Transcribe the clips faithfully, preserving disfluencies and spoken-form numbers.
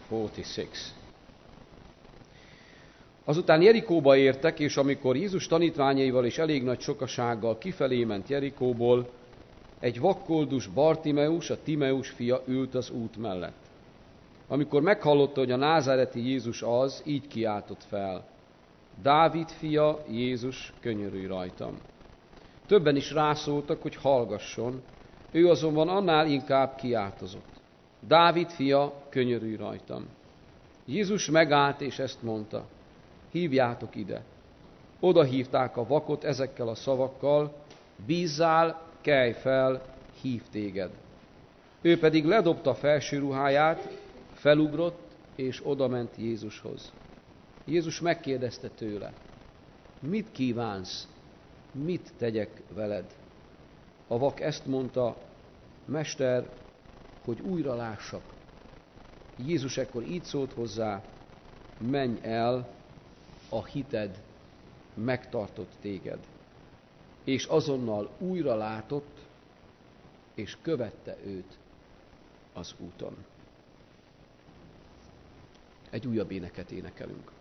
forty-six. Azután Jerikóba értek, és amikor Jézus tanítványaival és elég nagy sokasággal kifelé ment Jerikóból, egy vakkoldus Bartimeus, a Timeus fia ült az út mellett. Amikor meghallotta, hogy a názáreti Jézus az, így kiáltott fel: Dávid fia, Jézus, könyörülj rajtam. Többen is rászóltak, hogy hallgasson, ő azonban annál inkább kiáltozott: Dávid fia, könyörülj rajtam. Jézus megállt, és ezt mondta: Hívjátok ide. Oda hívták a vakot ezekkel a szavakkal: Bízzál, kelj fel, hív téged. Ő pedig ledobta felső ruháját, felugrott, és odament Jézushoz. Jézus megkérdezte tőle: Mit kívánsz? Mit tegyek veled? A vak ezt mondta: Mester, hogy újra lássak. Jézus ekkor így szólt hozzá: Menj el, a hited megtartott téged. És azonnal újra látott, és követte őt az úton. Egy újabb éneket énekelünk.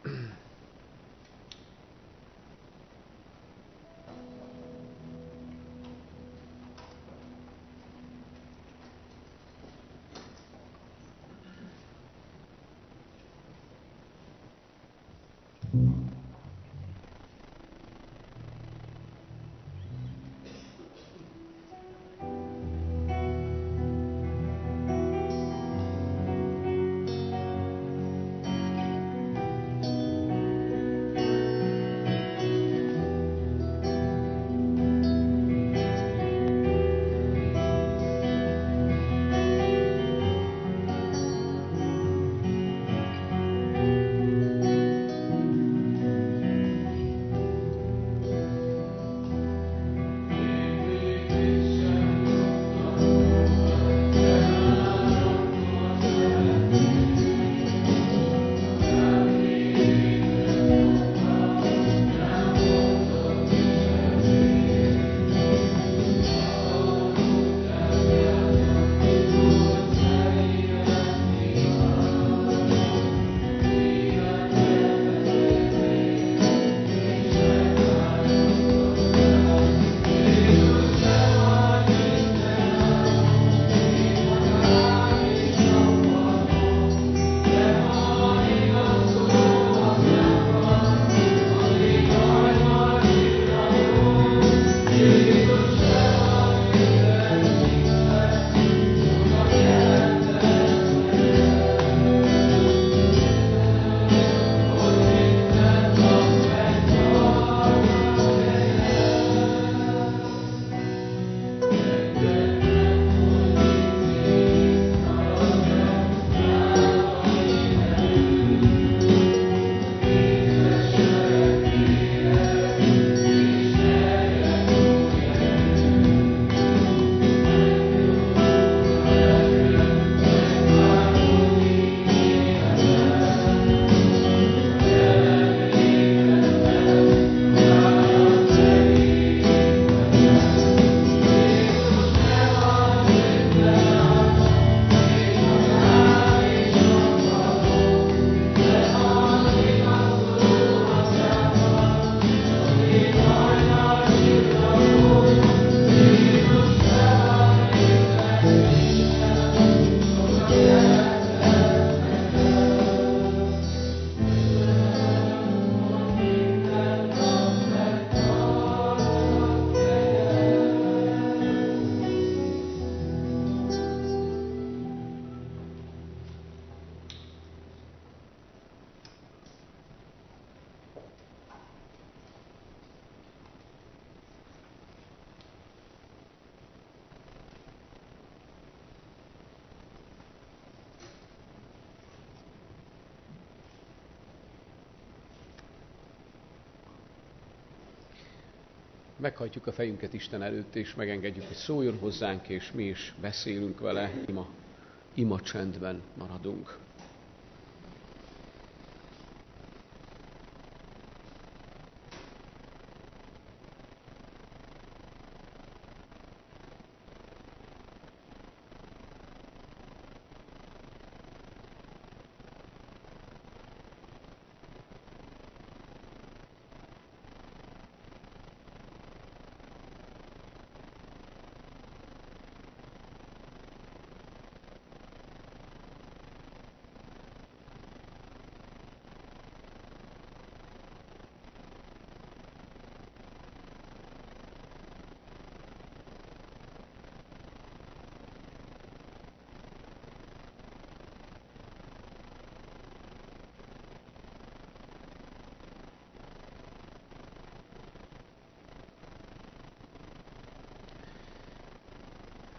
Meghajtjuk a fejünket Isten előtt, és megengedjük, hogy szóljon hozzánk, és mi is beszélünk vele, ima, ima csendben maradunk.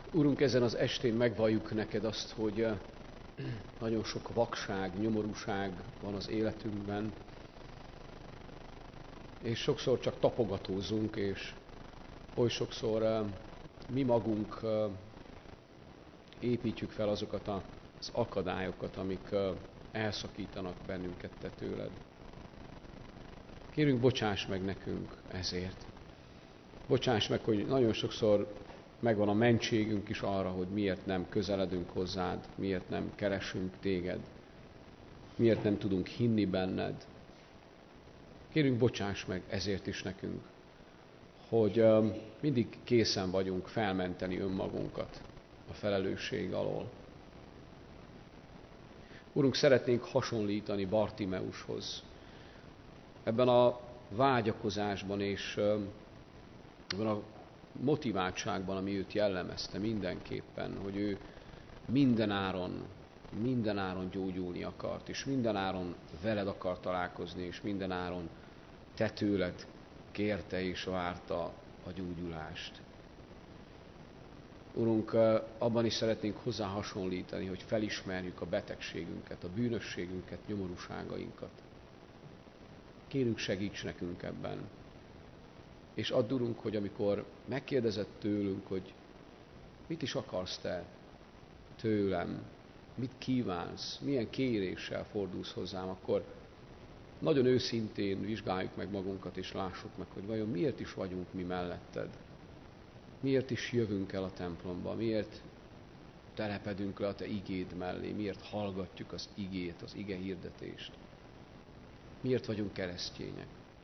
Urunk, ezen az estén megvalljuk neked azt, hogy nagyon sok vakság, nyomorúság van az életünkben, és sokszor csak tapogatózunk, és oly sokszor mi magunk építjük fel azokat az akadályokat, amik elszakítanak bennünket te tőled. Kérünk, bocsáss meg nekünk ezért. Bocsáss meg, hogy nagyon sokszor megvan a mentségünk is arra, hogy miért nem közeledünk hozzád, miért nem keresünk téged, miért nem tudunk hinni benned. Kérünk, bocsáss meg ezért is nekünk, hogy mindig készen vagyunk felmenteni önmagunkat a felelősség alól. Urunk, szeretnénk hasonlítani Bartimeushoz. Ebben a vágyakozásban és ebben a motiváltságban, ami őt jellemezte mindenképpen, hogy ő mindenáron, mindenáron gyógyulni akart, és mindenáron veled akar találkozni, és mindenáron te tőled kérte és várta a gyógyulást. Urunk, abban is szeretnénk hozzá hasonlítani, hogy felismerjük a betegségünket, a bűnösségünket, nyomorúságainkat. Kérünk, segíts nekünk ebben. És add, Urunk, hogy amikor megkérdezett tőlünk, hogy mit is akarsz te tőlem, mit kívánsz, milyen kéréssel fordulsz hozzám, akkor nagyon őszintén vizsgáljuk meg magunkat, és lássuk meg, hogy vajon miért is vagyunk mi melletted. Miért is jövünk el a templomba, miért telepedünk le a te igéd mellé, miért hallgatjuk az igét, az ige hirdetést. Miért vagyunk keresztények.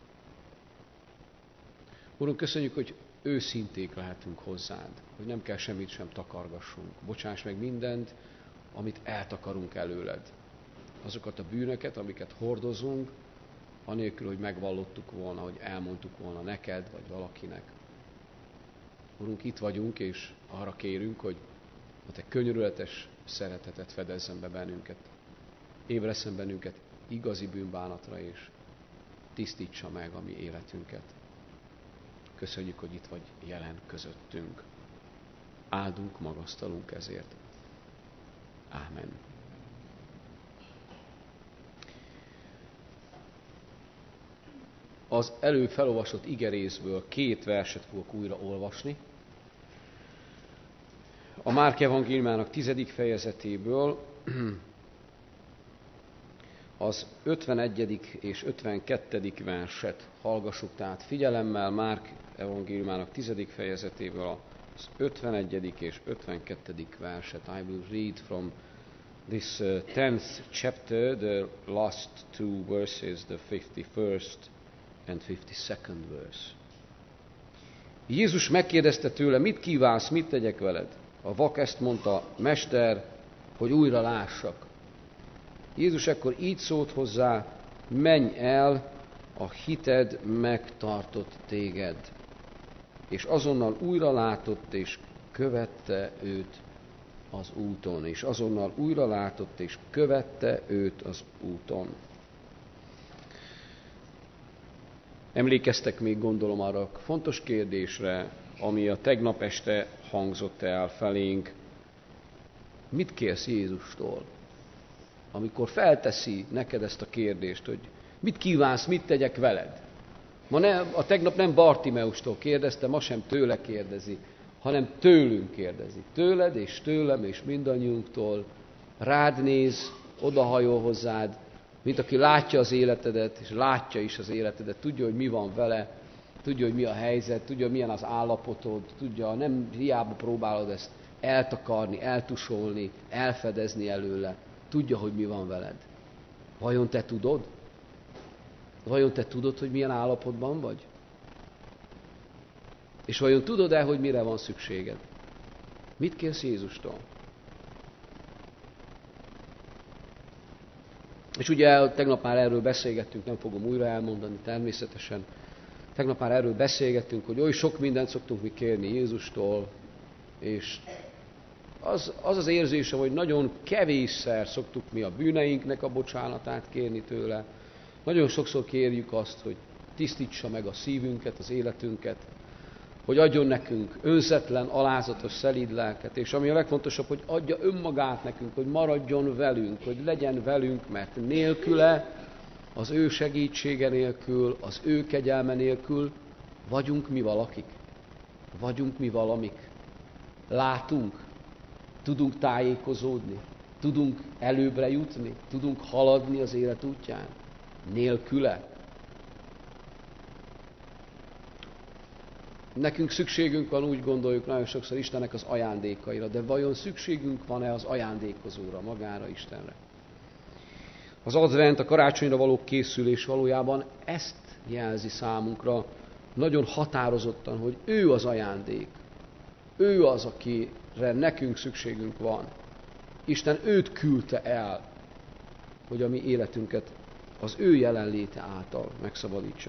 Urunk, köszönjük, hogy őszinték lehetünk hozzád, hogy nem kell semmit sem takargassunk. Bocsáss meg mindent, amit eltakarunk előled. Azokat a bűnöket, amiket hordozunk, anélkül, hogy megvallottuk volna, hogy elmondtuk volna neked, vagy valakinek. Urunk, itt vagyunk, és arra kérünk, hogy a te könyörületes szeretetet fedezzen be bennünket. Ébresszen bennünket igazi bűnbánatra, és tisztítsa meg a mi életünket. Köszönjük, hogy itt vagy jelen közöttünk. Áldunk, magasztalunk ezért. Ámen. Az előbb felolvasott igerészből két verset fogok újra olvasni. A Márk evangéliumának tizedik fejezetéből az ötvenegyedik és ötvenkettedik verset hallgassuk tehát figyelemmel. Márk evangéliumának tizedik fejezetéből az ötvenegyedik és ötvenkettedik verset. I will read from this uh, tenth chapter, the last two verses, the fifty-first and fifty-second verse. Jézus megkérdezte tőle, mit kívánsz, mit tegyek veled? A vak ezt mondta, Mester, hogy újra lássak. Jézus ekkor így szólt hozzá, menj el, a hited megtartott téged. És azonnal újra látott, és követte őt az úton. És azonnal újra látott, és követte őt az úton. Emlékeztek még, gondolom, arra a fontos kérdésre, ami a tegnap este hangzott el felénk. Mit kérsz Jézustól? Amikor felteszi neked ezt a kérdést, hogy mit kívánsz, mit tegyek veled? Ma ne, a tegnap nem Bartimeustól kérdezte, ma sem tőle kérdezi, hanem tőlünk kérdezi. Tőled és tőlem és mindannyiunktól. Rád néz, odahajol hozzád, mint aki látja az életedet, és látja is az életedet, tudja, hogy mi van vele, tudja, hogy mi a helyzet, tudja, milyen az állapotod, tudja, nem hiába próbálod ezt eltakarni, eltusolni, elfedezni előle. Tudja, hogy mi van veled. Vajon te tudod? Vajon te tudod, hogy milyen állapotban vagy? És vajon tudod-e, hogy mire van szükséged? Mit kérsz Jézustól? És ugye tegnap már erről beszélgettünk, nem fogom újra elmondani természetesen. Tegnap már erről beszélgettünk, hogy oly sok mindent szoktunk mi kérni Jézustól, és az az, az érzésem, hogy nagyon kevésszer szoktuk mi a bűneinknek a bocsánatát kérni tőle. Nagyon sokszor kérjük azt, hogy tisztítsa meg a szívünket, az életünket, hogy adjon nekünk önzetlen, alázatos, szelíd lelket, és ami a legfontosabb, hogy adja önmagát nekünk, hogy maradjon velünk, hogy legyen velünk, mert nélküle, az ő segítsége nélkül, az ő kegyelme nélkül vagyunk mi valakik, vagyunk mi valamik. Látunk, tudunk tájékozódni, tudunk előbbre jutni, tudunk haladni az élet útján. Nélküle. Nekünk szükségünk van, úgy gondoljuk nagyon sokszor Istennek az ajándékaira, de vajon szükségünk van-e az ajándékozóra, magára, Istenre? Az advent, a karácsonyra való készülés valójában ezt jelzi számunkra nagyon határozottan, hogy ő az ajándék. Ő az, akire nekünk szükségünk van. Isten őt küldte el, hogy a mi életünket az ő jelenléte által megszabadítsa.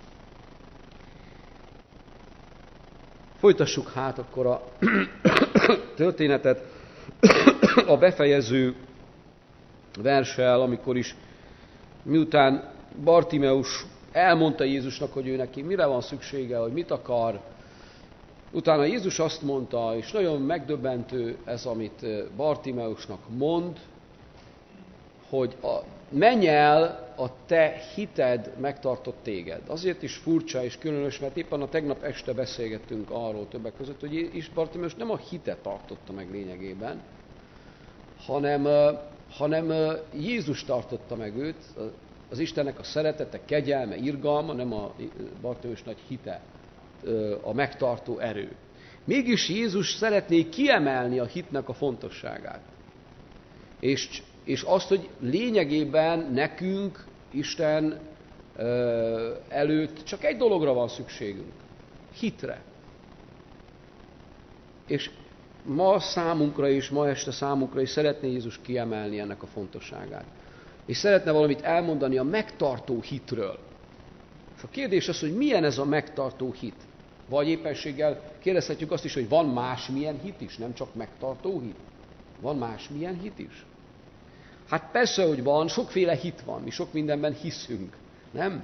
Folytassuk hát akkor a történetet a befejező verssel, amikor is, miután Bartimeus elmondta Jézusnak, hogy ő neki mire van szüksége, hogy mit akar, utána Jézus azt mondta, és nagyon megdöbbentő ez, amit Bartimeusnak mond, hogy a, menj el, a te hited megtartott téged. Azért is furcsa és különös, mert éppen a tegnap este beszélgettünk arról többek között, hogy is Bartimeus nem a hitet tartotta meg lényegében, hanem, hanem Jézus tartotta meg őt, az Istennek a szeretete, kegyelme, irgalma, nem a Bartimeus nagy hite, a megtartó erő. Mégis Jézus szeretné kiemelni a hitnek a fontosságát. És, és azt, hogy lényegében nekünk Isten előtt csak egy dologra van szükségünk. Hitre. És ma számunkra is, ma este számunkra is szeretné Jézus kiemelni ennek a fontosságát. És szeretne valamit elmondani a megtartó hitről. És a kérdés az, hogy milyen ez a megtartó hit. Vagy éppenséggel kérdezhetjük azt is, hogy van másmilyen hit is, nem csak megtartó hit. Van másmilyen hit is? Hát persze, hogy van, sokféle hit van, mi sok mindenben hiszünk, nem?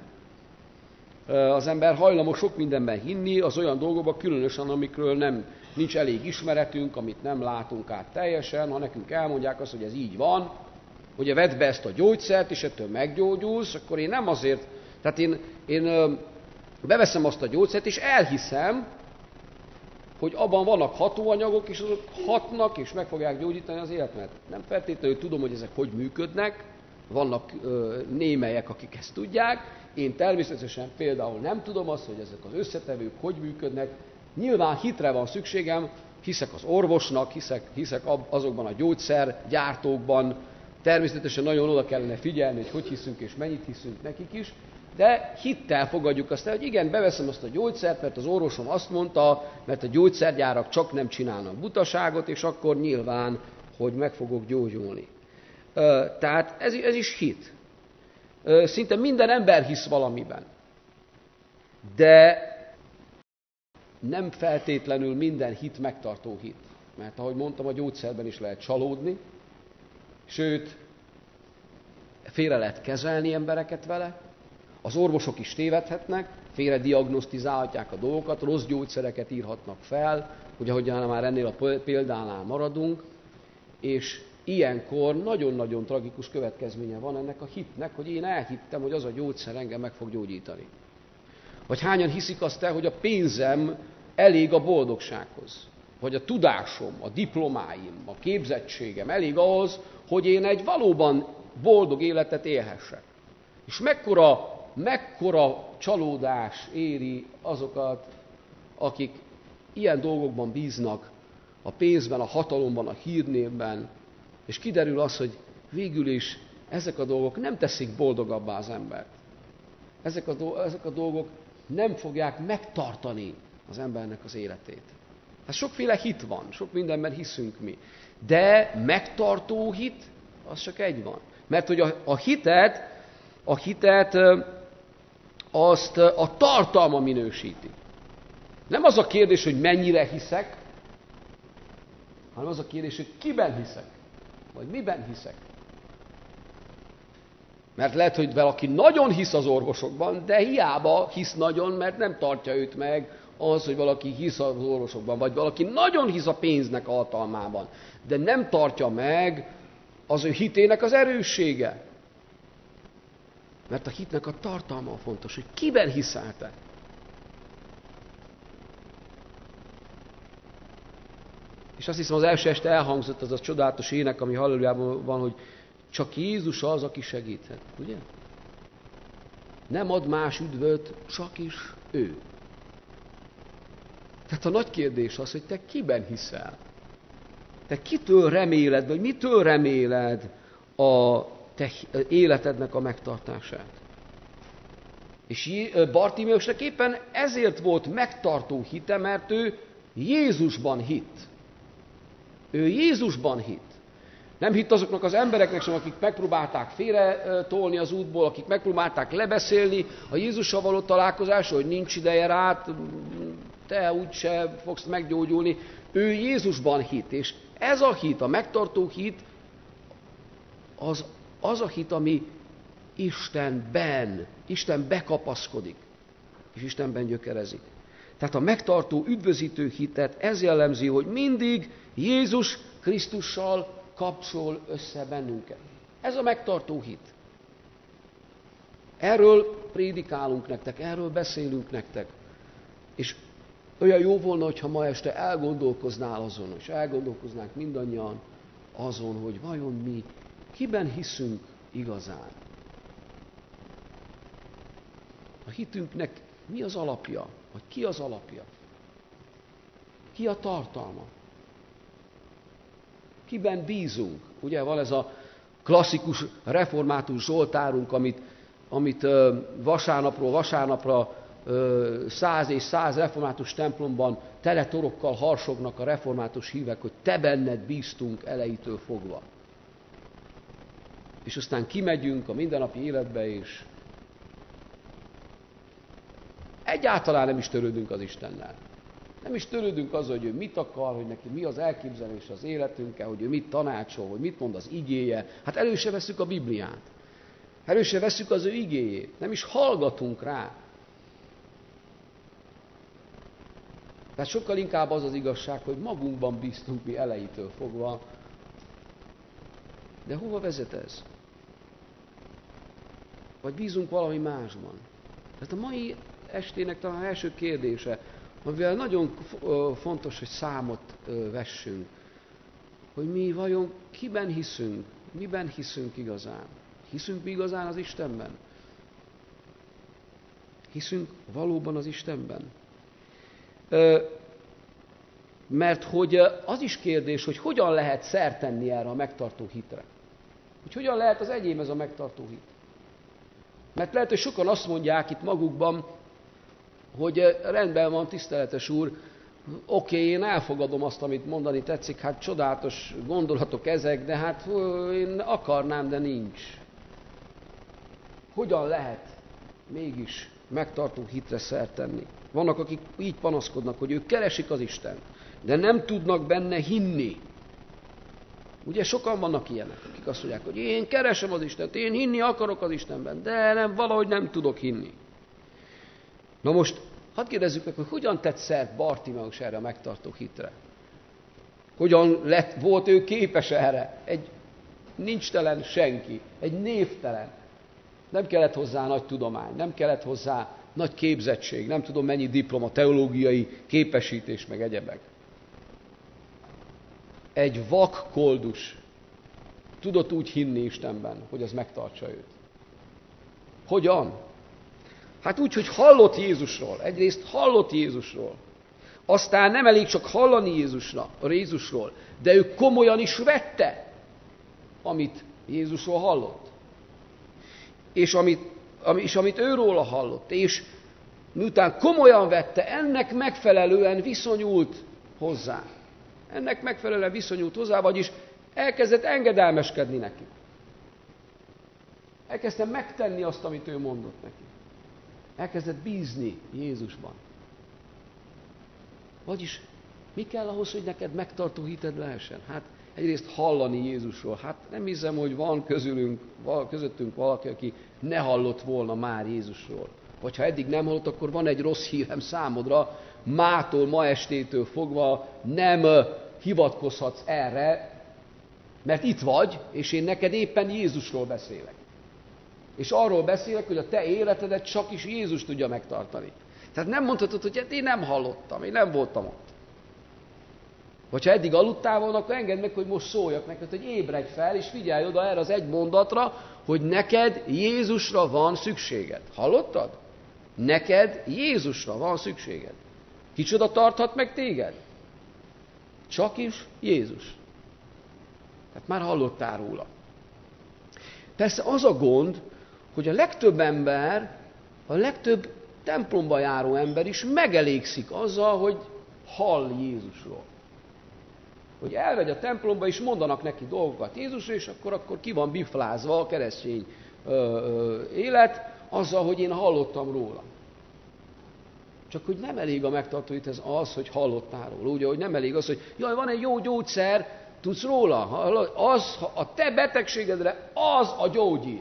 Az ember hajlamos sok mindenben hinni, az olyan dolgokban különösen, amikről nem, nincs elég ismeretünk, amit nem látunk át teljesen, ha nekünk elmondják azt, hogy ez így van, hogy vedd be ezt a gyógyszert, és ettől meggyógyulsz, akkor én nem azért, tehát én, én beveszem azt a gyógyszert, és elhiszem, hogy abban vannak hatóanyagok, és azok hatnak, és meg fogják gyógyítani az életemet. Nem feltétlenül tudom, hogy ezek hogy működnek, vannak ö, némelyek, akik ezt tudják, én természetesen például nem tudom azt, hogy ezek az összetevők hogy működnek. Nyilván hitre van szükségem, hiszek az orvosnak, hiszek, hiszek azokban a gyógyszergyártókban, természetesen nagyon oda kellene figyelni, hogy hogy hiszünk és mennyit hiszünk nekik is, de hittel fogadjuk azt el, hogy igen, beveszem azt a gyógyszert, mert az orvosom azt mondta, mert a gyógyszergyárak csak nem csinálnak butaságot, és akkor nyilván, hogy meg fogok gyógyulni. Tehát ez, ez is hit. Szinte minden ember hisz valamiben. De nem feltétlenül minden hit megtartó hit. Mert ahogy mondtam, a gyógyszerben is lehet csalódni, sőt, félre lehet kezelni embereket vele, az orvosok is tévedhetnek, félre diagnosztizálhatják a dolgokat, rossz gyógyszereket írhatnak fel, hogy ahogyan már ennél a példánál maradunk, és ilyenkor nagyon-nagyon tragikus következménye van ennek a hitnek, hogy én elhittem, hogy az a gyógyszer engem meg fog gyógyítani. Vagy hányan hiszik azt el, hogy a pénzem elég a boldogsághoz, vagy a tudásom, a diplomáim, a képzettségem elég ahhoz, hogy én egy valóban boldog életet élhessek. És mekkora, mekkora csalódás éri azokat, akik ilyen dolgokban bíznak, a pénzben, a hatalomban, a hírnévben, és kiderül az, hogy végül is ezek a dolgok nem teszik boldogabbá az embert. Ezek a, do- ezek a dolgok nem fogják megtartani az embernek az életét. Hát sokféle hit van, sok mindenben hiszünk mi. De megtartó hit, az csak egy van. Mert hogy a, a hitet, a hitet azt a tartalma minősíti. Nem az a kérdés, hogy mennyire hiszek, hanem az a kérdés, hogy kiben hiszek, vagy miben hiszek. Mert lehet, hogy valaki nagyon hisz az orvosokban, de hiába hisz nagyon, mert nem tartja őt meg az, hogy valaki hisz az orvosokban, vagy valaki nagyon hisz a pénznek a hatalmában, de nem tartja meg az ő hitének az erőssége. Mert a hitnek a tartalma fontos, hogy kiben hiszel te. És azt hiszem, az első este elhangzott az a csodálatos ének, ami hallelujában van, hogy csak Jézus az, aki segíthet. Ugye? Nem ad más üdvöt, csak is ő. Tehát a nagy kérdés az, hogy te kiben hiszel? Te kitől reméled, vagy mitől reméled a te életednek a megtartását? És Bartimeusnak éppen ezért volt megtartó hite, mert ő Jézusban hitt. Ő Jézusban hitt. Nem hitt azoknak az embereknek sem, akik megpróbálták félretolni az útból, akik megpróbálták lebeszélni a Jézussal való találkozásra, hogy nincs ideje rád, te úgyse fogsz meggyógyulni. Ő Jézusban hitt, és ez a hit, a megtartó hit, az, az a hit, ami Istenben, Isten bekapaszkodik, és Istenben gyökerezik. Tehát a megtartó, üdvözítő hitet ez jellemzi, hogy mindig Jézus Krisztussal kapcsol össze bennünket. Ez a megtartó hit. Erről prédikálunk nektek, erről beszélünk nektek. És olyan jó volna, hogyha ma este elgondolkoznál azon, és elgondolkoznánk mindannyian azon, hogy vajon mi kiben hiszünk igazán. A hitünknek mi az alapja? Vagy ki az alapja? Ki a tartalma? Kiben bízunk? Ugye van ez a klasszikus református zsoltárunk, amit, amit vasárnapról vasárnapra száz és száz református templomban teletorokkal harsognak a református hívek, hogy te benned bíztunk elejétől fogva. És aztán kimegyünk a mindennapi életbe, és egyáltalán nem is törődünk az Istennel. Nem is törődünk azzal, hogy ő mit akar, hogy neki mi az elképzelés az életünkkel, hogy ő mit tanácsol, hogy mit mond az igéje. Hát elő se vesszük a Bibliát. Elő se vesszük az ő igéjét. Nem is hallgatunk rá. Tehát sokkal inkább az az igazság, hogy magunkban bíztunk mi elejétől fogva. De hova vezet ez? Vagy bízunk valami másban? Tehát a mai estének talán első kérdése, amivel nagyon fontos, hogy számot vessünk, hogy mi vajon kiben hiszünk, miben hiszünk igazán. Hiszünk mi igazán az Istenben? Hiszünk valóban az Istenben? Mert hogy az is kérdés, hogy hogyan lehet szert tenni erre a megtartó hitre. Hogy hogyan lehet az enyém ez a megtartó hit. Mert lehet, hogy sokan azt mondják itt magukban, hogy rendben van, tiszteletes úr, oké, én elfogadom azt, amit mondani tetszik, hát csodálatos gondolatok ezek, de hát én akarnám, de nincs. Hogyan lehet mégis megtartó hitre szert tenni? Vannak, akik így panaszkodnak, hogy ők keresik az Istent, de nem tudnak benne hinni. Ugye sokan vannak ilyenek, akik azt mondják, hogy én keresem az Istent, én hinni akarok az Istenben, de nem, valahogy nem tudok hinni. Na most, hadd kérdezzük meg, hogy hogyan tett szert Bartimeus erre a megtartó hitre? Hogyan lett, volt ő képes erre? Egy nincstelen senki, egy névtelen. Nem kellett hozzá nagy tudomány, nem kellett hozzá nagy képzettség, nem tudom mennyi diploma, teológiai képesítés, meg egyebek. Egy vak koldus tudott úgy hinni Istenben, hogy az megtartsa őt. Hogyan? Hát úgy, hogy hallott Jézusról. Egyrészt hallott Jézusról. Aztán nem elég csak hallani Jézusra, Jézusról, de ő komolyan is vette, amit Jézusról hallott. És amit, és amit őróla hallott. És miután komolyan vette, ennek megfelelően viszonyult hozzá. Ennek megfelelően viszonyult hozzá, vagyis elkezdett engedelmeskedni neki. Elkezdte megtenni azt, amit ő mondott neki. Elkezdett bízni Jézusban. Vagyis mi kell ahhoz, hogy neked megtartó hited lehessen? Hát egyrészt hallani Jézusról. Hát nem hiszem, hogy van közülünk, közöttünk valaki, aki ne hallott volna már Jézusról. Vagy ha eddig nem hallott, akkor van egy rossz hírem számodra, mától, ma estétől fogva nem hivatkozhatsz erre, mert itt vagy, és én neked éppen Jézusról beszélek. És arról beszélek, hogy a te életedet csak is Jézus tudja megtartani. Tehát nem mondhatod, hogy hát én nem hallottam, én nem voltam ott. Vagy ha eddig aludtál volna, akkor engedd meg, hogy most szóljak neked, hogy ébredj fel, és figyelj oda erre az egy mondatra, hogy neked Jézusra van szükséged. Hallottad? Neked Jézusra van szükséged. Kicsoda tarthat meg téged? Csak is Jézus. Tehát már hallottál róla. Persze az a gond, hogy a legtöbb ember, a legtöbb templomba járó ember is megelégszik azzal, hogy hall Jézusról. Hogy elmegy a templomba, és mondanak neki dolgokat Jézusról, és akkor, akkor ki van biflázva a keresztény ö, ö, élet, azzal, hogy én hallottam róla. Csak hogy nem elég a megtartó itt ez az, hogy hallottál róla. Ugye, hogy nem elég az, hogy jaj, van egy jó gyógyszer, tudsz róla? Az, a te betegségedre az a gyógyír.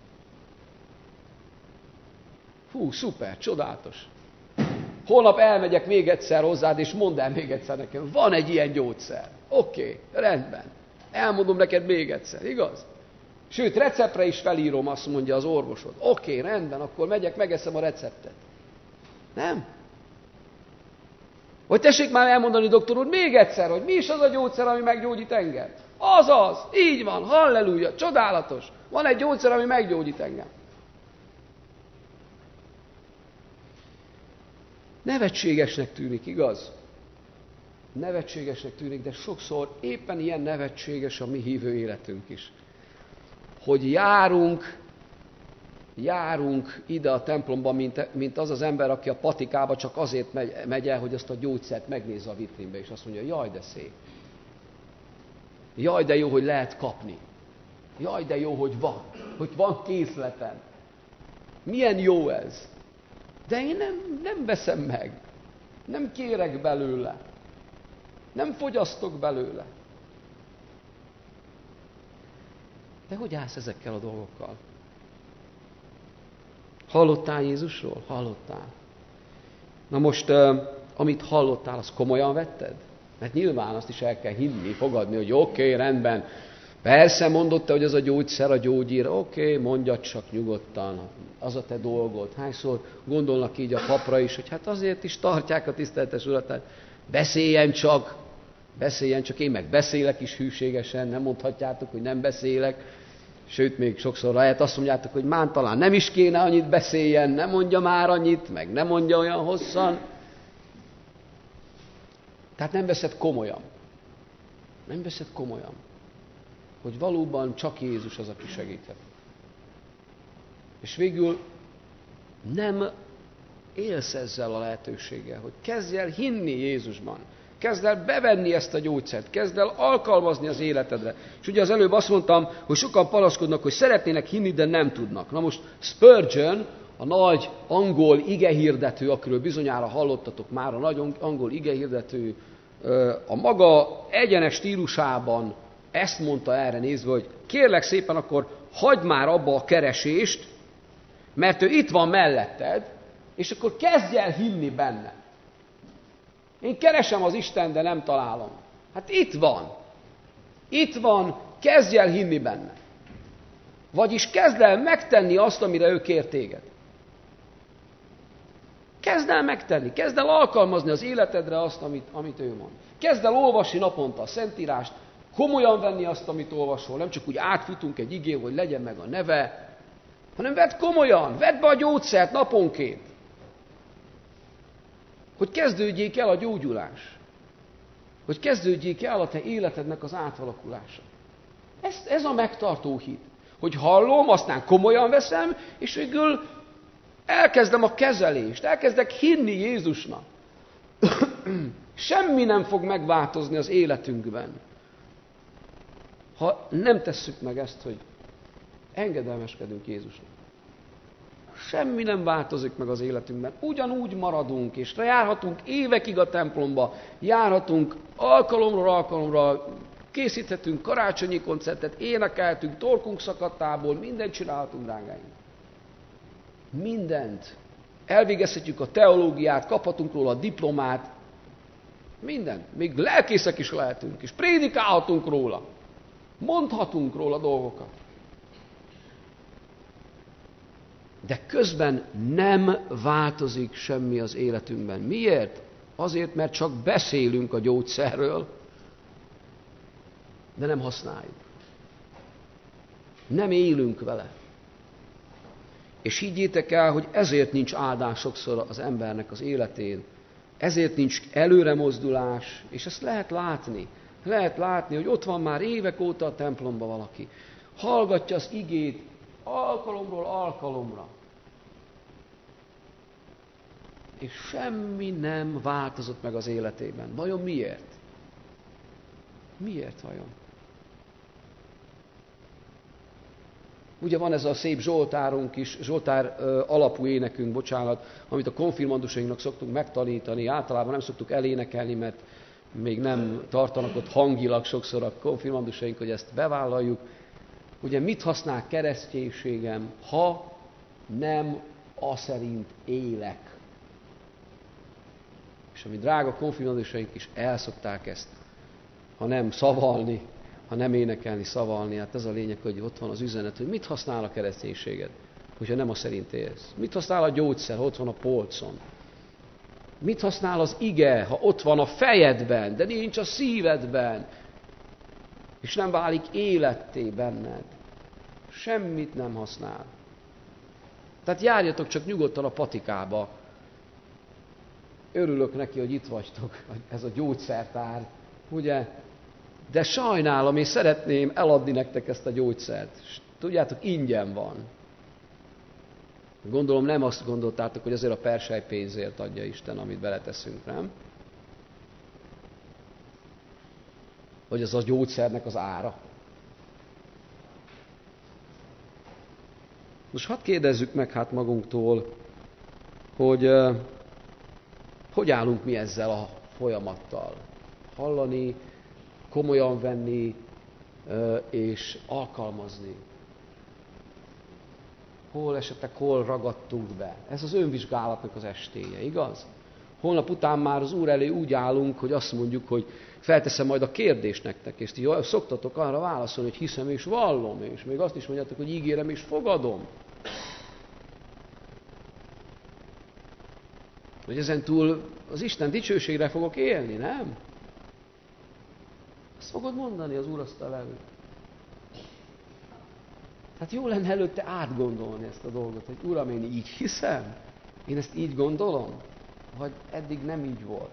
Hú, szuper, csodálatos. Holnap elmegyek még egyszer hozzád, és mondd el még egyszer nekem, van egy ilyen gyógyszer. Oké, okay, rendben. Elmondom neked még egyszer, igaz? Sőt, receptre is felírom, azt mondja az orvosod. Oké, okay, rendben, akkor megyek, megeszem a receptet. Nem? Hogy tessék már elmondani, doktor úr, még egyszer, hogy mi is az a gyógyszer, ami meggyógyít engem? Azaz, így van, halleluja, csodálatos. Van egy gyógyszer, ami meggyógyít engem. Nevetségesnek tűnik, igaz? Nevetségesnek tűnik, de sokszor éppen ilyen nevetséges a mi hívő életünk is. Hogy járunk, járunk ide a templomba, mint, mint az az ember, aki a patikába csak azért megy, megy el, hogy azt a gyógyszert megnézze a vitrínbe, és azt mondja, jaj, de szép. Jaj, de jó, hogy lehet kapni. Jaj, de jó, hogy van. Hogy van készleten. Milyen jó ez. De én nem, nem veszem meg. Nem kérek belőle. Nem fogyasztok belőle. De hogy állsz ezekkel a dolgokkal? Hallottál Jézusról? Hallottál. Na most, amit hallottál, azt komolyan vetted? Mert nyilván azt is el kell hinni, fogadni, hogy oké, okay, rendben. Persze mondotta, hogy az a gyógyszer, a gyógyír. Oké, okay, mondjad csak nyugodtan. Az a te dolgod. Hányszor gondolnak így a papra is, hogy hát azért is tartják a tiszteletes urat. Beszéljen csak. Beszéljen csak. Én meg beszélek is hűségesen. Nem mondhatjátok, hogy nem beszélek. Sőt, még sokszor lehet azt mondjátok, hogy már talán nem is kéne annyit beszéljen, nem mondja már annyit, meg nem mondja olyan hosszan. Tehát nem veszed komolyan. Nem veszed komolyan. Hogy valóban csak Jézus az, aki segíthet. És végül nem élsz ezzel a lehetőséggel, hogy kezdj el hinni Jézusban. Kezd el bevenni ezt a gyógyszert, kezd el alkalmazni az életedre. És ugye az előbb azt mondtam, hogy sokan panaszkodnak, hogy szeretnének hinni, de nem tudnak. Na most Spurgeon, a nagy angol igehirdető, akiről bizonyára hallottatok már, a nagy angol igehirdető, a maga egyenes stílusában ezt mondta erre nézve, hogy kérlek szépen, akkor hagyd már abba a keresést, mert ő itt van melletted, és akkor kezdj el hinni benne. Én keresem az Isten, de nem találom. Hát itt van. Itt van, kezdj el hinni benne. Vagyis kezd el megtenni azt, amire ő kér téged. Kezd el megtenni, kezd el alkalmazni az életedre azt, amit, amit ő mond. Kezd el olvasni naponta a Szentírást, komolyan venni azt, amit olvasol, nem csak úgy átfutunk egy igén, hogy legyen meg a neve, hanem vedd komolyan, vedd be a gyógyszert naponként. Hogy kezdődjék el a gyógyulás. Hogy kezdődjék el a te életednek az átalakulása. Ez, ez a megtartó hit. Hogy hallom, aztán komolyan veszem, és végül elkezdem a kezelést, elkezdek hinni Jézusnak. Semmi nem fog megváltozni az életünkben, ha nem tesszük meg ezt, hogy engedelmeskedünk Jézusnak. Semmi nem változik meg az életünkben. Ugyanúgy maradunk, és járhatunk évekig a templomba, járhatunk alkalomról alkalomra, készíthetünk karácsonyi koncertet, énekeltünk, torkunk szakadtából, mindent csinálhatunk, drágáink. Mindent. elvégezhetjük a teológiát, kaphatunk róla a diplomát, minden. Még lelkészek is lehetünk, és prédikálhatunk róla. Mondhatunk róla dolgokat. De közben nem változik semmi az életünkben. Miért? Azért, mert csak beszélünk a gyógyszerről, de nem használjuk. Nem élünk vele. És higgyétek el, hogy ezért nincs áldás sokszor az embernek az életén. Ezért nincs előre mozdulás, és ezt lehet látni. Lehet látni, hogy ott van már évek óta a templomban valaki. Hallgatja az igét alkalomról alkalomra. És semmi nem változott meg az életében. Vajon miért? Miért vajon? Ugye van ez a szép Zsoltárunk is, Zsoltár ö, alapú énekünk, bocsánat, amit a konfirmandusainknak szoktunk megtanítani. Általában nem szoktuk elénekelni, mert még nem tartanak ott hangilag sokszor a konfirmandusaink, hogy ezt bevállaljuk. Ugye mit használ kereszténységem, ha nem aszerint élek? És ami drága konfirmandusaink is elszokták ezt, ha nem szavalni, ha nem énekelni, szavalni, hát ez a lényeg, hogy ott van az üzenet, hogy mit használ a kereszténységed, hogyha nem a szerint élsz. Mit használ a gyógyszer, ha ott van a polcon. Mit használ az ige, ha ott van a fejedben, de nincs a szívedben, és nem válik életté benned. Semmit nem használ. Tehát járjatok csak nyugodtan a patikába. Örülök neki, hogy itt vagytok, ez a gyógyszertár, ugye? De sajnálom, és szeretném eladni nektek ezt a gyógyszert. Tudjátok, ingyen van. Gondolom nem azt gondoltátok, hogy azért a persely pénzért adja Isten, amit beleteszünk, nem? Hogy az a gyógyszernek az ára. Most hadd kérdezzük meg hát magunktól, hogy uh, hogy állunk mi ezzel a folyamattal. Hallani, komolyan venni uh, és alkalmazni. Hol esetleg, hol ragadtunk be. Ez az önvizsgálatnak az estéje, igaz? Holnap után már az Úr elé úgy állunk, hogy azt mondjuk, hogy felteszem majd a kérdést nektek, és ti szoktatok arra válaszolni, hogy hiszem és vallom, és még azt is mondjátok, hogy ígérem és fogadom. Hogy ezentúl az Isten dicsőségre fogok élni, nem? Azt fogod mondani az úrasztal előtt. Tehát jó lenne előtte átgondolni ezt a dolgot, hogy Uram, én így hiszem, én ezt így gondolom, vagy eddig nem így volt.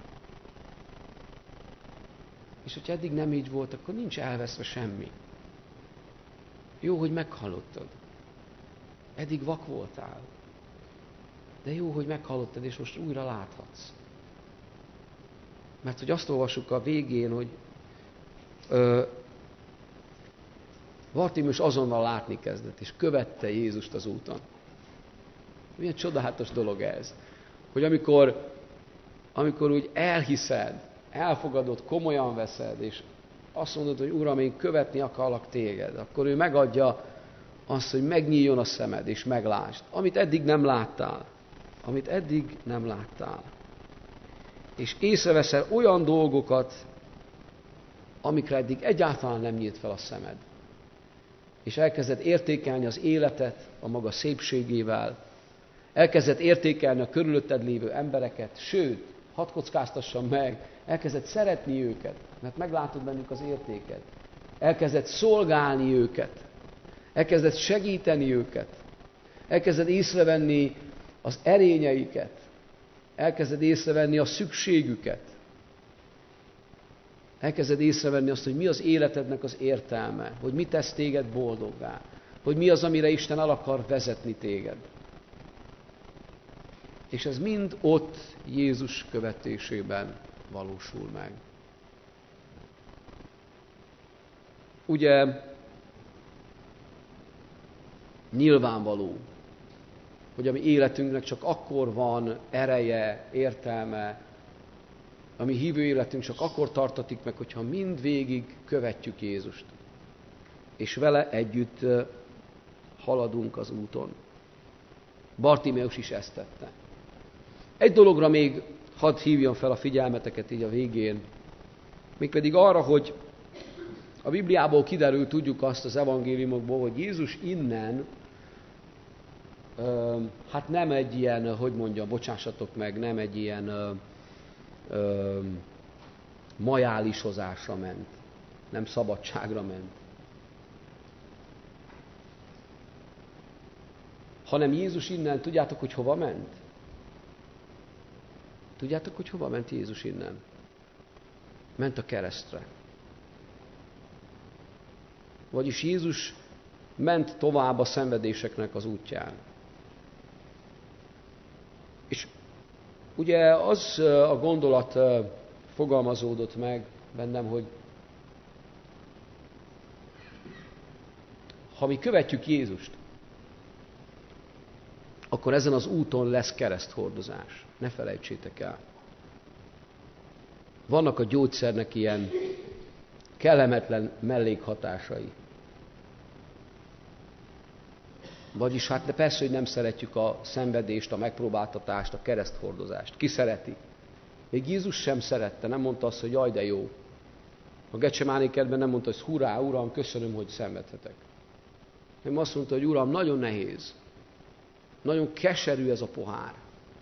És hogyha eddig nem így volt, akkor nincs elveszve semmi. Jó, hogy meghallottad. Eddig vak voltál. De jó, hogy meghallottad, és most újra láthatsz. Mert hogy azt olvassuk a végén, hogy ö, Bartimeus azonnal látni kezdett, és követte Jézust az úton. Milyen csodálatos dolog ez, hogy amikor, amikor úgy elhiszed, elfogadod, komolyan veszed, és azt mondod, hogy Uram, én követni akarlak téged, akkor ő megadja azt, hogy megnyíljon a szemed, és meglásd, amit eddig nem láttál. Amit eddig nem láttál. És észreveszel olyan dolgokat, amikre eddig egyáltalán nem nyílt fel a szemed. És elkezded értékelni az életet a maga szépségével, elkezded értékelni a körülötted lévő embereket, sőt, hadd kockáztassam meg, elkezded szeretni őket, mert meglátod bennük az értéket. Elkezded szolgálni őket, elkezded segíteni őket, elkezded észrevenni az erényeiket, elkezded észrevenni a szükségüket, elkezded észrevenni azt, hogy mi az életednek az értelme, hogy mi tesz téged boldoggá, hogy mi az, amire Isten el akar vezetni téged. És ez mind ott Jézus követésében valósul meg. Ugye nyilvánvaló, hogy a mi életünknek csak akkor van ereje, értelme, a mi hívő életünk csak akkor tartatik meg, hogyha mindvégig követjük Jézust, és vele együtt haladunk az úton. Bartimeus is ezt tette. Egy dologra még hadd hívjam fel a figyelmeteket így a végén, mégpedig arra, hogy a Bibliából kiderül, tudjuk azt az evangéliumokból, hogy Jézus innen, ö, hát nem egy ilyen, hogy mondjam, bocsássatok meg, nem egy ilyen ö, ö, majálisozásra ment, nem szabadságra ment, hanem Jézus innen, tudjátok, hogy hova ment? Tudjátok, hogy hova ment Jézus innen? Ment a keresztre. Vagyis Jézus ment tovább a szenvedéseknek az útján. És ugye az a gondolat fogalmazódott meg bennem, hogy ha mi követjük Jézust, akkor ezen az úton lesz kereszthordozás. Ne felejtsétek el. Vannak a gyógyszernek ilyen kellemetlen mellékhatásai. Vagyis hát de persze, hogy nem szeretjük a szenvedést, a megpróbáltatást, a kereszthordozást. Ki szereti? Még Jézus sem szerette, nem mondta azt, hogy jaj, de jó. A Gecsemáné kertben nem mondta, hogy hurrá, Uram, köszönöm, hogy szenvedhetek. Hanem azt mondta, hogy Uram, nagyon nehéz. Nagyon keserű ez a pohár.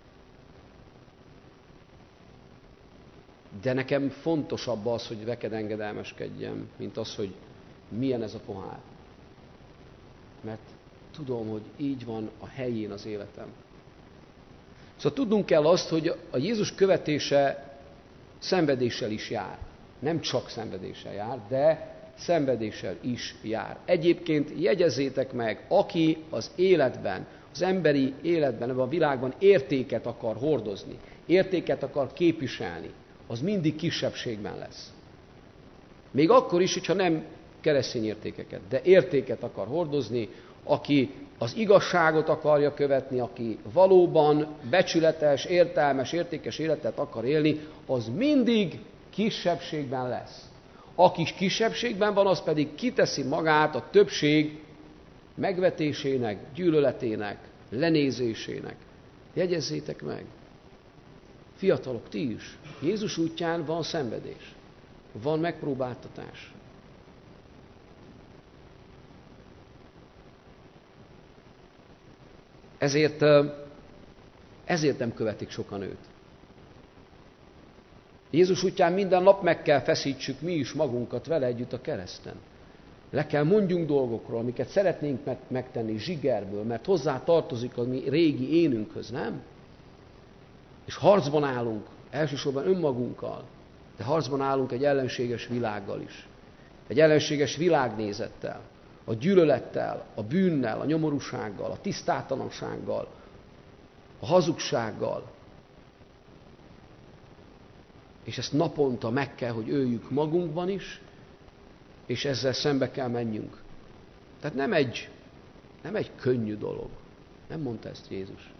De nekem fontosabb az, hogy veked engedelmeskedjem, mint az, hogy milyen ez a pohár. Mert tudom, hogy így van a helyén az életem. Szóval tudnunk kell azt, hogy a Jézus követése szenvedéssel is jár. Nem csak szenvedéssel jár, de szenvedéssel is jár. Egyébként jegyezzétek meg, aki az életben, az emberi életben, ebben a világban értéket akar hordozni, értéket akar képviselni, az mindig kisebbségben lesz. Még akkor is, hogyha nem keresztény értékeket, de értéket akar hordozni, aki az igazságot akarja követni, aki valóban becsületes, értelmes, értékes életet akar élni, az mindig kisebbségben lesz. Aki kisebbségben van, az pedig kiteszi magát a többség megvetésének, gyűlöletének, lenézésének. Jegyezzétek meg! Fiatalok, ti is. Jézus útján van szenvedés. Van megpróbáltatás. Ezért, ezért nem követik sokan őt. Jézus útján minden nap meg kell feszítsük mi is magunkat vele együtt a kereszten. Le kell mondjunk dolgokról, amiket szeretnénk megtenni zsigerből, mert hozzá tartozik a mi régi énünkhöz, nem? És harcban állunk, elsősorban önmagunkkal, de harcban állunk egy ellenséges világgal is. Egy ellenséges világnézettel, a gyűlölettel, a bűnnel, a nyomorúsággal, a tisztátalansággal, a hazugsággal. És ezt naponta meg kell, hogy öljük magunkban is, és ezzel szembe kell menjünk. Tehát nem egy, nem egy könnyű dolog. Nem mondta ezt Jézus.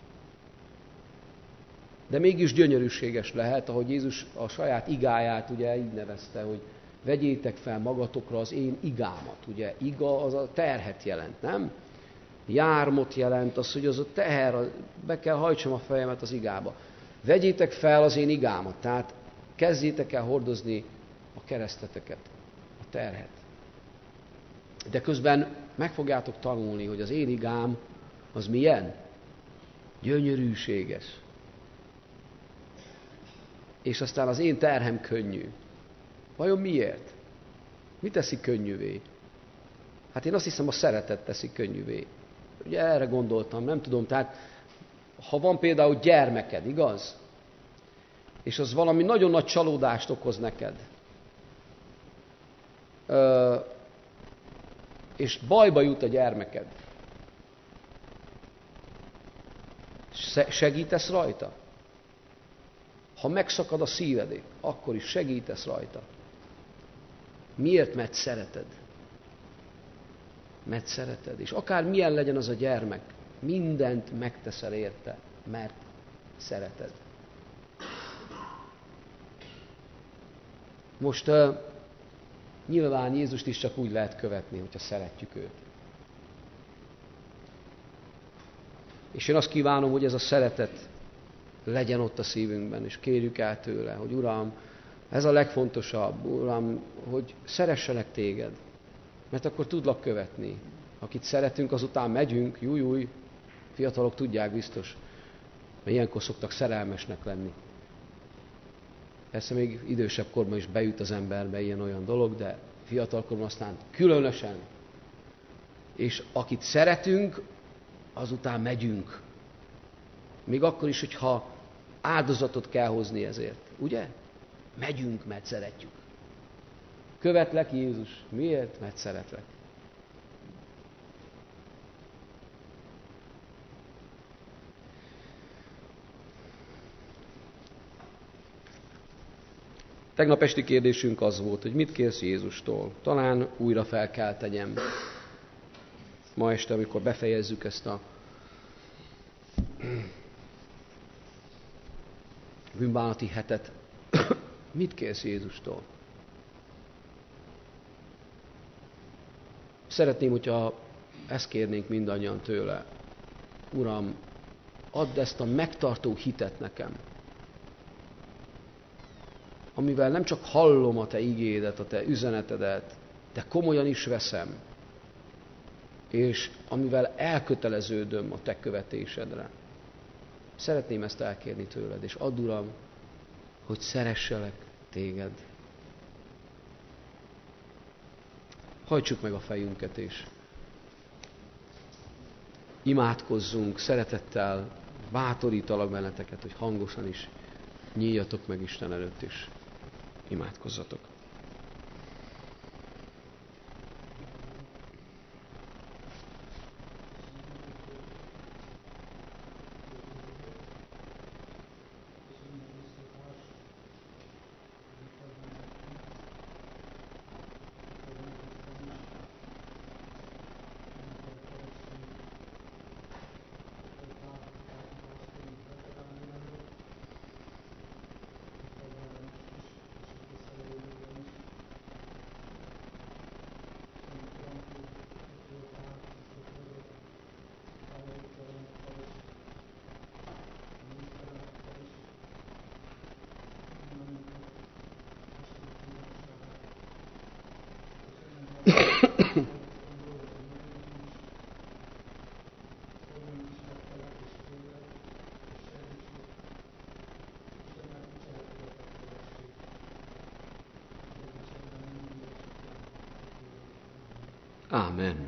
De mégis gyönyörűséges lehet, ahogy Jézus a saját igáját ugye így nevezte, hogy vegyétek fel magatokra az én igámat. Ugye iga az a terhet jelent, nem? Jármot jelent, az, hogy az a teher, be kell hajtsam a fejemet az igába. Vegyétek fel az én igámat, tehát kezdjétek el hordozni a kereszteteket, a terhet. De közben meg fogjátok tanulni, hogy az én igám az milyen? Gyönyörűséges. És aztán az én terhem könnyű. Vajon miért? Mi teszi könnyűvé? Hát én azt hiszem, a szeretet teszi könnyűvé. Ugye erre gondoltam, nem tudom, tehát ha van például gyermeked, igaz? És az valami nagyon nagy csalódást okoz neked. Ö, és bajba jut a gyermeked. Segítesz rajta? Ha megszakad a szívedé, akkor is segítesz rajta. Miért? Mert szereted. Mert szereted. És akár milyen legyen az a gyermek, mindent megteszel érte, mert szereted. Most uh, nyilván Jézust is csak úgy lehet követni, hogyha szeretjük őt. És én azt kívánom, hogy ez a szeretet legyen ott a szívünkben, és kérjük el tőle, hogy Uram, ez a legfontosabb, Uram, hogy szeresselek téged, mert akkor tudlak követni. Akit szeretünk, azután megyünk, júj, júj, fiatalok tudják biztos, mert ilyenkor szoktak szerelmesnek lenni. Persze még idősebb korban is beüt az emberbe ilyen-olyan dolog, de fiatalkorban aztán különösen. És akit szeretünk, azután megyünk. Még akkor is, hogyha áldozatot kell hozni ezért. Ugye? Megyünk, mert szeretjük. Követlek, Jézus. Miért? Mert szeretlek. Tegnap esti kérdésünk az volt, hogy mit kérsz Jézustól. Talán újra fel kell tegyem. Ma este, amikor befejezzük ezt a bűnbánati hetet, mit kérsz Jézustól? Szeretném, hogyha ezt kérnénk mindannyian tőle. Uram, add ezt a megtartó hitet nekem, amivel nem csak hallom a Te igédet, a Te üzenetedet, de komolyan is veszem, és amivel elköteleződöm a Te követésedre. Szeretném ezt elkérni tőled, és add, Uram, hogy szeresselek téged. Hajtsuk meg a fejünket, és imádkozzunk szeretettel, bátorítalak benneteket, hogy hangosan is nyíljatok meg Isten előtt, és imádkozzatok. Ámen.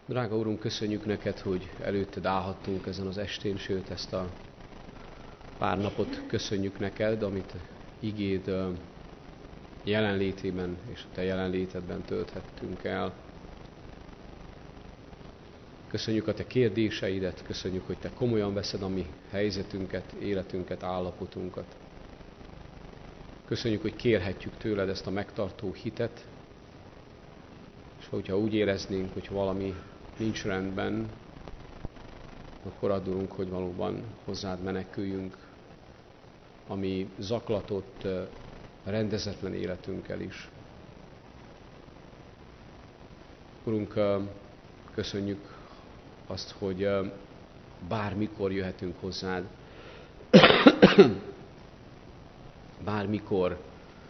Drága Urunk, köszönjük neked, hogy előtted állhattunk ezen az estén, sőt ezt a pár napot köszönjük neked, amit igéd jelenlétében és a te jelenlétedben tölthettünk el. Köszönjük a te kérdéseidet, köszönjük, hogy te komolyan veszed a mi helyzetünket, életünket, állapotunkat. Köszönjük, hogy kérhetjük tőled ezt a megtartó hitet, és hogyha úgy éreznénk, hogy valami nincs rendben, akkor adunk, hogy valóban hozzád meneküljünk, ami zaklatott, rendezetlen életünkkel is. Urunk, köszönjük azt, hogy bármikor jöhetünk hozzád, bármikor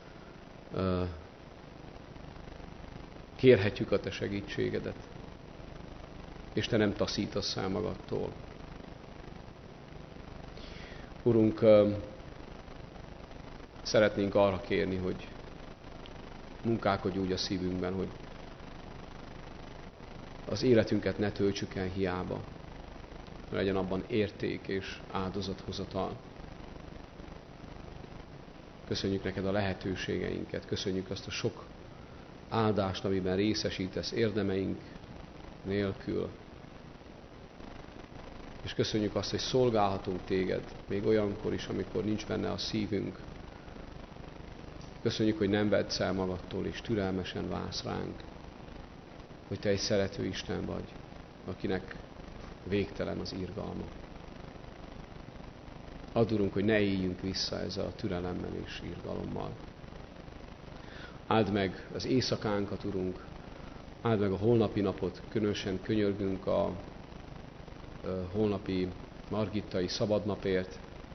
kérhetjük a te segítségedet, és te nem taszítasz el magadtól. Urunk, szeretnénk arra kérni, hogy munkálkodj úgy a szívünkben, hogy az életünket ne töltsük el hiába, legyen abban érték és áldozathozatal. Köszönjük neked a lehetőségeinket, köszönjük azt a sok áldást, amiben részesítesz érdemeink nélkül. És köszönjük azt, hogy szolgálhatunk téged, még olyankor is, amikor nincs benne a szívünk. Köszönjük, hogy nem vedsz el magadtól, és türelmesen vársz ránk, hogy te egy szerető Isten vagy, akinek végtelen az irgalma. Add, Urunk, hogy ne éljünk vissza ezzel a türelemmel és irgalommal. Áld meg az éjszakánkat, Urunk, áld meg a holnapi napot, különösen könyörgünk a, a holnapi margittai szabadnapért.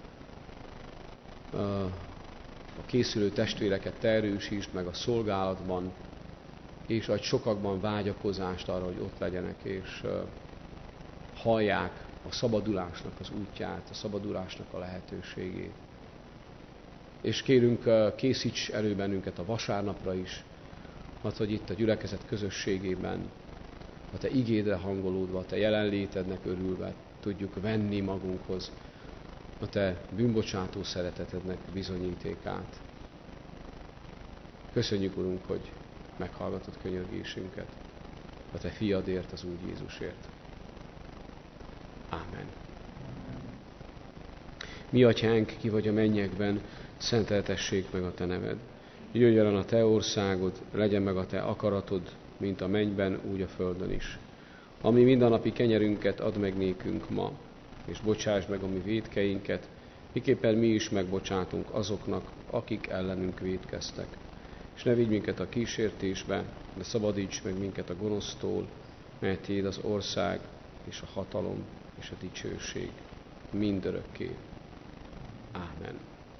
A készülő testvéreket te erősítsd meg a szolgálatban, és adj sokakban vágyakozást arra, hogy ott legyenek, és hallják a szabadulásnak az útját, a szabadulásnak a lehetőségét. És kérünk, készíts elő bennünket a vasárnapra is, mert hogy itt a gyülekezet közösségében, a te igédre hangolódva, a te jelenlétednek örülve tudjuk venni magunkhoz a te bűnbocsátó szeretetednek bizonyítékát. Köszönjük, Urunk, hogy meghallgatod könyörgésünket a te fiadért, az Úr Jézusért. Ámen. Mi atyánk, ki vagy a mennyekben, szenteltessék meg a te neved. Jöjjön el a te országod, legyen meg a te akaratod, mint a mennyben, úgy a földön is. Ami mindennapi kenyerünket add meg nékünk ma, és bocsáss meg a mi vétkeinket, miképpen mi is megbocsátunk azoknak, akik ellenünk vétkeztek. És ne vigy minket a kísértésbe, de szabadíts meg minket a gonosztól, mert tiéd az ország, és a hatalom, és a dicsőség mindörökké. Ámen.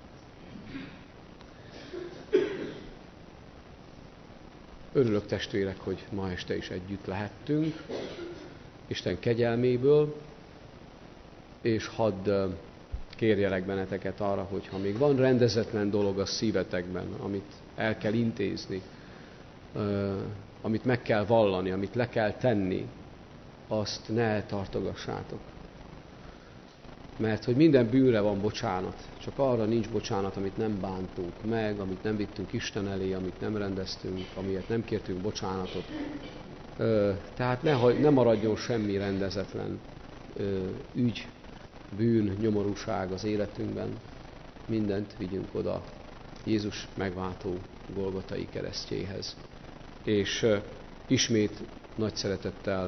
Örülök, testvérek, hogy ma este is együtt lehettünk, Isten kegyelméből, és hadd kérjelek benneteket arra, hogy ha még van rendezetlen dolog a szívetekben, amit el kell intézni, amit meg kell vallani, amit le kell tenni, azt ne tartogassátok. Mert hogy minden bűnre van bocsánat, csak arra nincs bocsánat, amit nem bántunk meg, amit nem vittünk Isten elé, amit nem rendeztünk, amiért nem kértünk bocsánatot. Tehát ne, ne maradjon semmi rendezetlen ügy, bűn, nyomorúság az életünkben. Mindent vigyünk oda Jézus megváltó Golgotai keresztjéhez. És ismét nagy szeretettel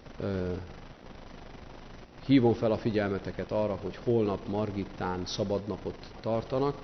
hívom fel a figyelmeteket arra, hogy holnap Margittán szabadnapot tartanak,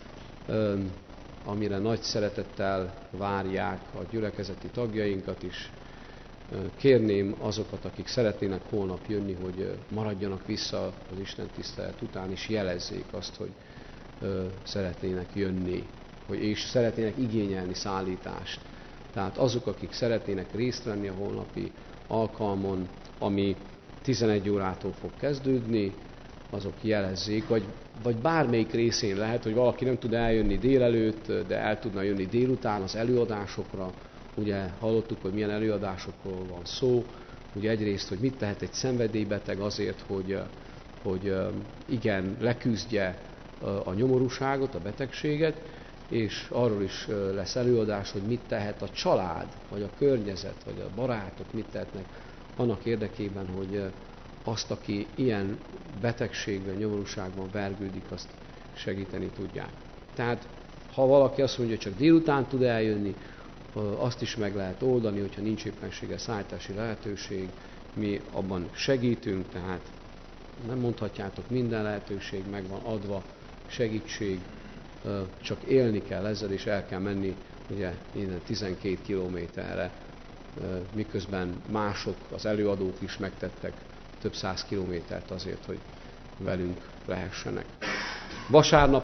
amire nagy szeretettel várják a gyülekezeti tagjainkat is. Kérném azokat, akik szeretnének holnap jönni, hogy maradjanak vissza az Isten tisztelet után, és jelezzék azt, hogy szeretnének jönni, és szeretnének igényelni szállítást. Tehát azok, akik szeretnének részt venni a holnapi alkalmon, ami tizenegy órától fog kezdődni, azok jelezzék, vagy, vagy bármelyik részén lehet, hogy valaki nem tud eljönni délelőtt, de el tudna jönni délután az előadásokra. Ugye hallottuk, hogy milyen előadásokról van szó, ugye egyrészt, hogy mit tehet egy szenvedélybeteg azért, hogy, hogy igen, leküzdje a nyomorúságot, a betegséget, és arról is lesz előadás, hogy mit tehet a család, vagy a környezet, vagy a barátok, mit tehetnek annak érdekében, hogy azt, aki ilyen betegségben, nyomorúságban vergődik, azt segíteni tudják. Tehát, ha valaki azt mondja, hogy csak délután tud eljönni, azt is meg lehet oldani, hogyha nincs éppenséggel szállítási lehetőség, mi abban segítünk, tehát nem mondhatjátok, minden lehetőség meg van adva, segítség, csak élni kell ezzel, és el kell menni ugye innen tizenkét kilométerre, miközben mások, az előadók is megtettek több száz kilométert azért, hogy velünk lehessenek. Vasárnap